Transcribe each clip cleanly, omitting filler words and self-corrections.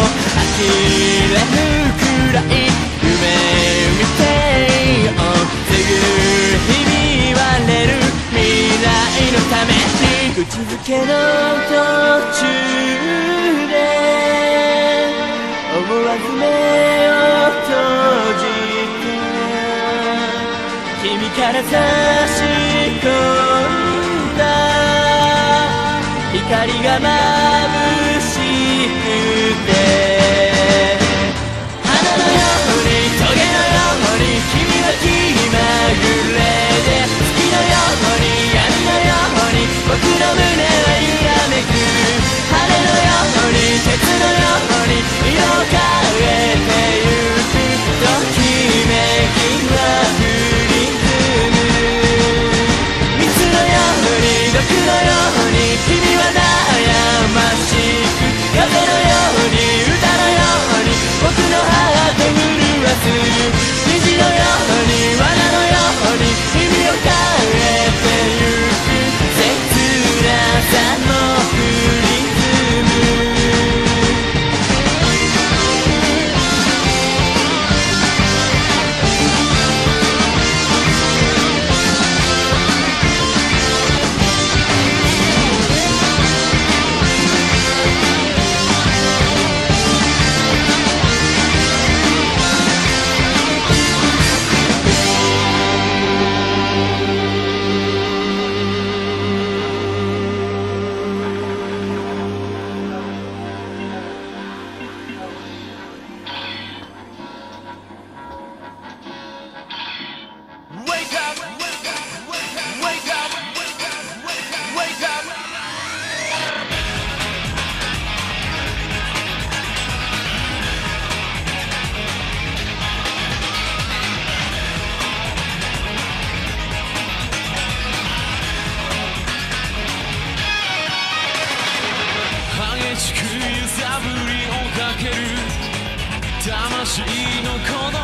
呆れるくらい夢見てよすぐひび割れる未来のために口づけの途中で思わず目を閉じて君から差し込んだ光が眩しくて花のように棘のように君は気まぐれで月のように闇のように僕の胸は揺らめく羽のように鉄のように色を変えてゆくときめきは降り積む蜜のように毒のように君は悩ましく風のように歌のように僕のハート震わす虹のように罠のように意味を変えてゆく切なさも降り積む魂の鼓動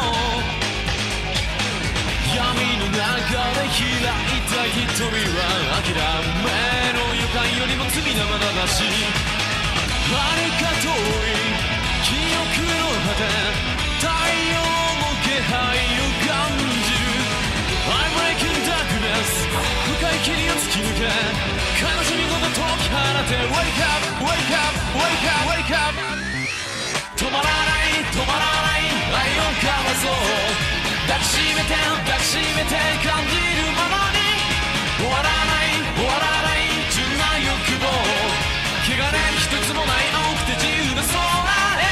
闇の中で開いた瞳は諦めの予感よりも罪なまだだし遥か遠い記憶の果て太陽の気配を感じる I'm breaking darkness 深い霧を突き抜け悲しみごと解き放て Wake up, wake up, wake up, wake up 止まらない止まらない愛を交わそう抱きしめて抱きしめて感じるままに終わらない終わらない純な欲望汚れ一つもない青くて自由な空へ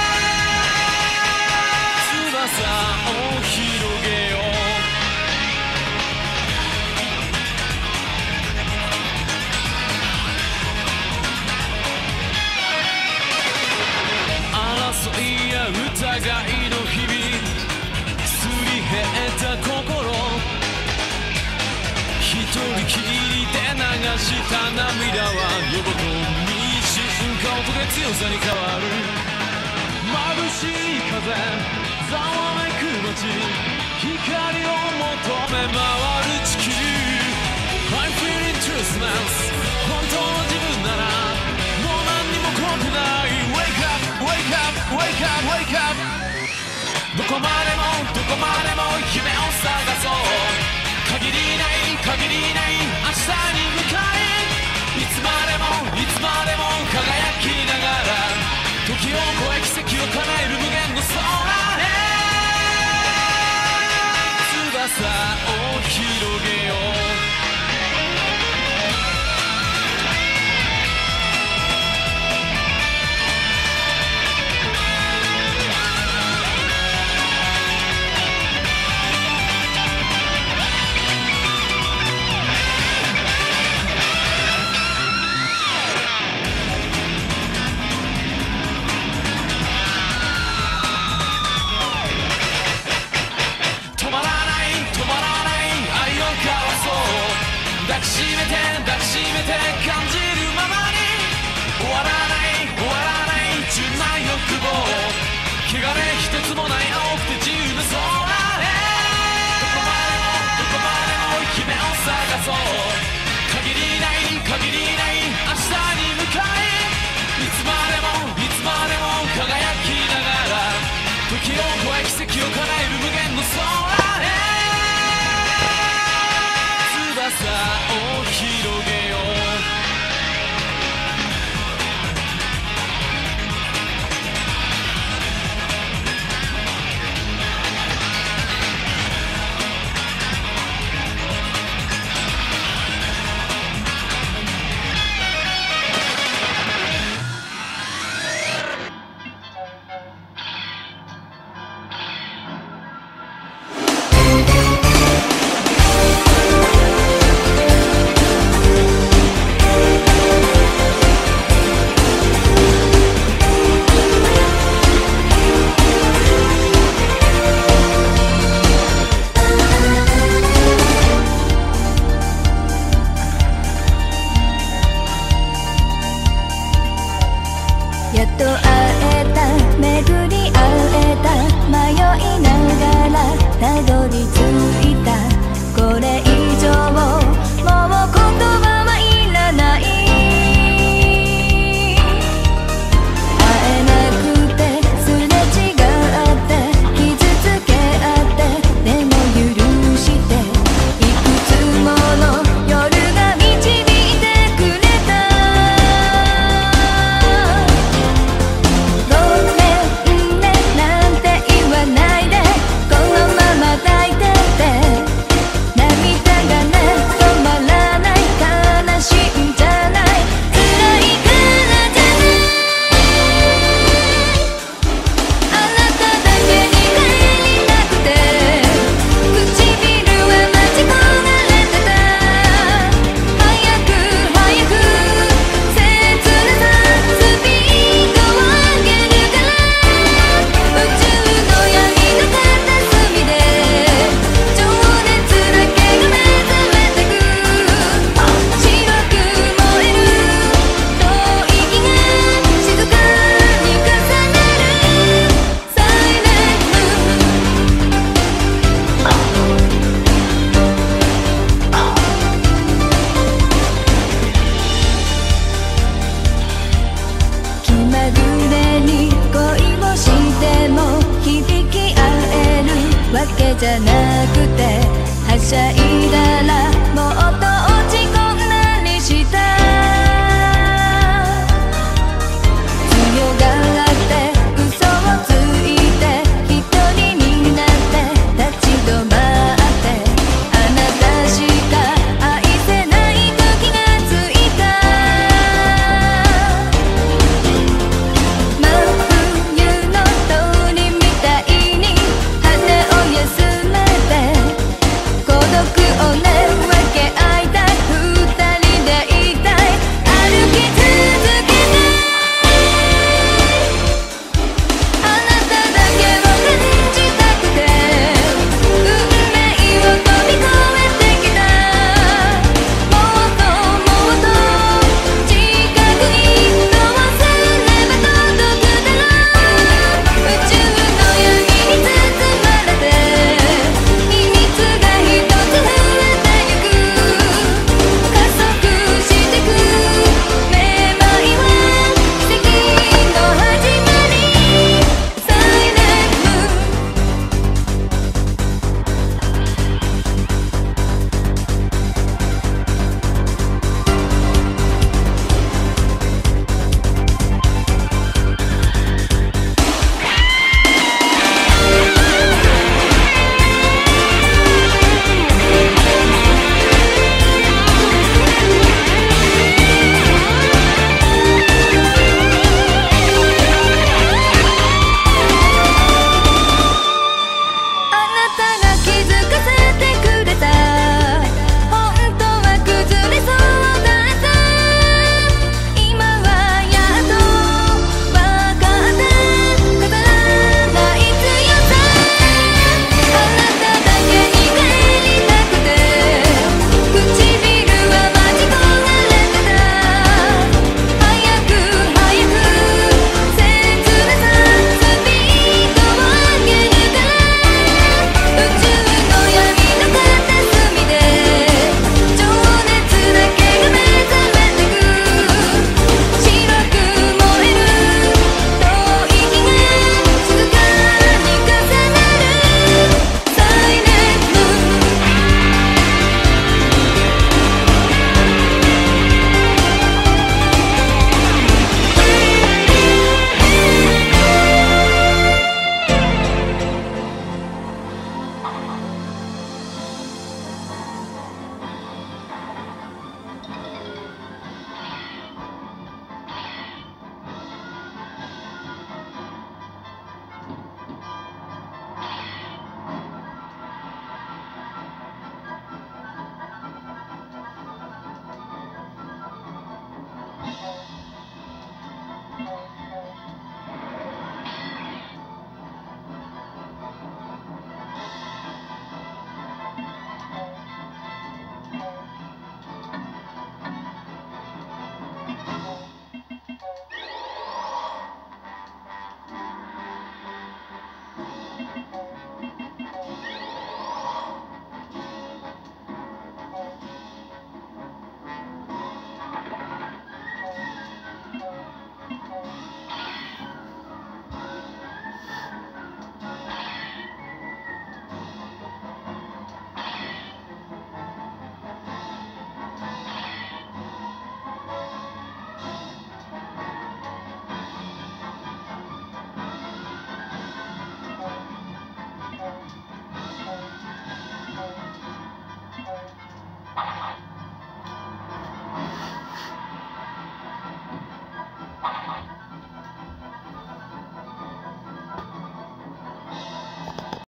翼を広げよう争いや疑いの日々すり減った心一人きりで流した涙は夜ごとに進化音で強さに変わる眩しい風ざわめく街光を求め回る地球 I'm feeling truthless 本当の自分ならもう何にも怖くない Wake up, wake up, wake up, wake up どこまでもどこまでも夢を探そう限りない限りない明日に向かいいつまでもいつまでも輝きながら時を超え奇跡を叶える無限の空へ翼を広げよう抱きしめて抱きしめて感じるままに終わらない終わらない純な欲望汚れ一つもない青くて自由な空へどこまでもどこまでも夢を探そう限りない限りない明日に向かいいつまでもいつまでも輝じゃなくてはしゃいだら